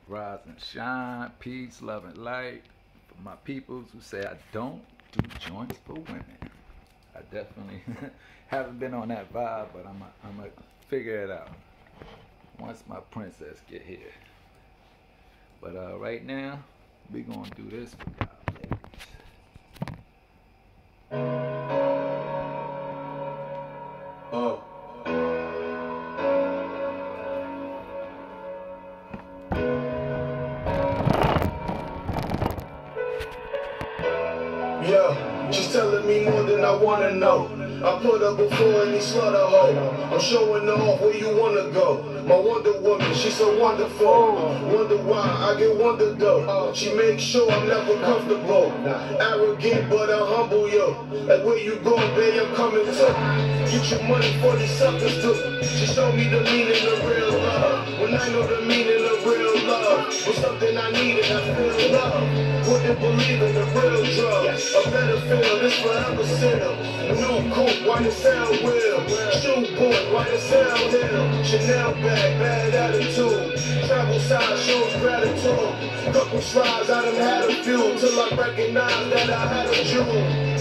Rise and shine, peace, love, and light. For my peoples who say I don't do joints for women. I definitely haven't been on that vibe, but I'm gonna figure it out once my princess get here. But right now, we gonna do this for y'all ladies. Yeah, she's telling me more than I wanna know. I put her before any slaughter hoe. I'm showing her off where you wanna go. My Wonder Woman, she's so wonderful. Wonder why I get wonder though. She makes sure I'm never comfortable. Arrogant but I'm humble, yo. Like where you go, babe, I'm coming too. Get your money for these suckers too. She showed me the meaning of real love. When I know the meaning of real love was something I needed, I feel love. Wouldn't believe in the real drug. A better feel, this forever still. New coupe, white as hell wheel. Shoe boy, white as hell hill. Chanel bag, bad attitude. Travel size shows gratitude. Couple slides, I done had a few till I recognized that I had a jewel.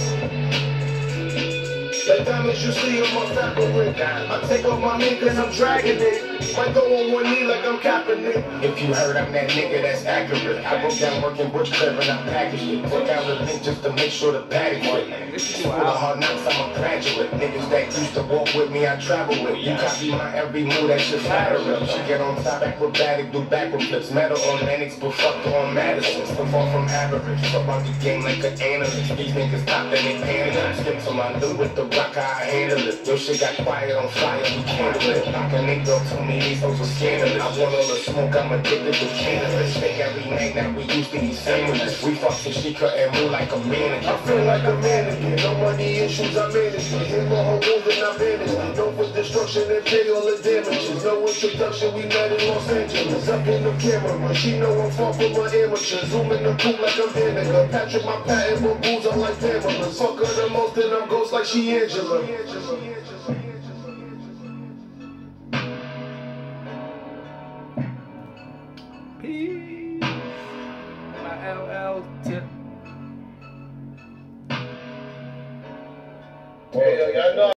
Like diamonds you see on my fabric. I take off my mink cause I'm dragging it. Might go on one knee like I'm capping it. If you heard I'm that nigga, that's accurate. I broke down working Bush Crib and I packaged it. Put down the link just to make sure the bag fit. School of hard knocks, I'm a graduate. Niggas that used to walk with me, I travel with. You copy my every move, that shit flatter up. She get on top, acrobatic, do backward flips. Metal on Lennox, but fuck on Madison. Still far from average. Talk about the game like an analyst. These niggas top, then they panic. Skip to my new with the rock, I handle it. Your shit got quiet on fire, we handle it. Like a nigga told me these folks were scandalous. I want all the smoke, I'm addicted to cannabis. Think every night that we used to eat sandwiches. We fucked and she couldn't move like a mannequin. I feel like a mannequin. No money issues, I manage it. Hit my whole wound and I managed it. No for destruction and pay all the damages. No introduction, we met in Los Angeles. Up in the camera, she know I'm far from my amateur. Zoom in the coupe like I'm Danica. Patrick my patent, bamboos, I'm like Pamela. Fuck her the most and I'm ghost like she Angela. Peace. My LL tip. Hey, y'all know.